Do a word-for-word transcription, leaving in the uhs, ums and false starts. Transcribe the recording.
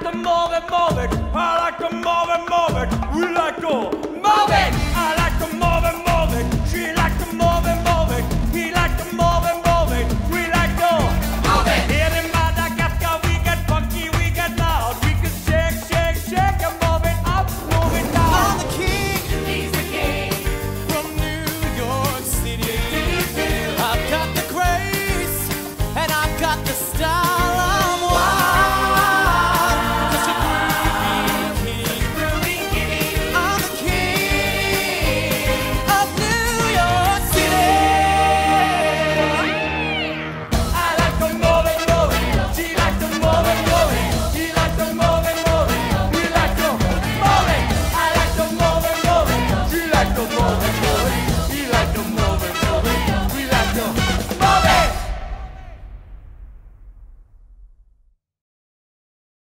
to move it, move it. I like to move it, move it. We like to move it. I like to move it, move it. She like to move it, move it. He like to move it, move it. We like to move it. Here in Madagascar, we get funky, we get loud. We can shake, shake, shake and move it up, move it down. I'm the king. He's the king from New York City. I've got the grace and I've got the style.